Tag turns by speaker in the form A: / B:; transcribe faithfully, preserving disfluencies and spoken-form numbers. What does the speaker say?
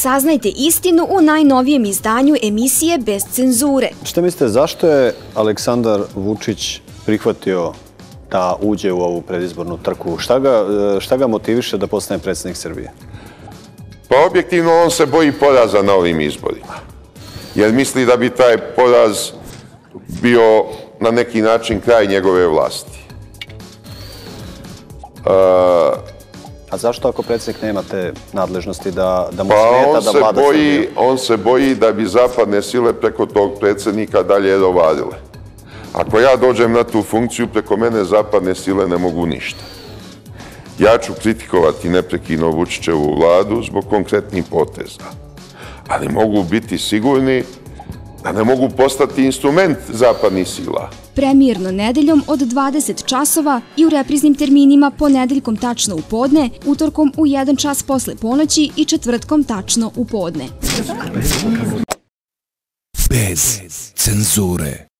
A: Saznajte istinu u najnovijem izdanju emisije Bez cenzure.
B: Šta mislite, zašto je Aleksandar Vučić prihvatio da uđe u ovu predizbornu trku? Šta ga, šta ga motiviše da postane predsjednik Srbije?
C: Pa objektivno on se boji poraza na ovim izborima. Jer misli da bi taj poraz bio na neki način kraj njegove vlasti. Uh,
B: A zašto ako predsjednik nema te nadležnosti da, da mu
C: pa
B: smeta
C: on
B: da
C: se
B: vlada
C: boji,
B: Srbijom?
C: On se boji da bi zapadne sile preko tog predsjednika dalje rovarile. Ako ja dođem na tu funkciju, preko mene zapadne sile ne mogu ništa. Ja ću kritikovati neprekidno Vučićevu vladu zbog konkretnih poteza. Ali mogu biti sigurni da ne mogu postati instrument zapadnih sila.
A: Premijerno nedeljom od dvadeset časova i u repriznim terminima ponedeljkom tačno u podne, utorkom u jedan čas posle ponoći i četvrtkom tačno u podne.
D: Bez cenzure.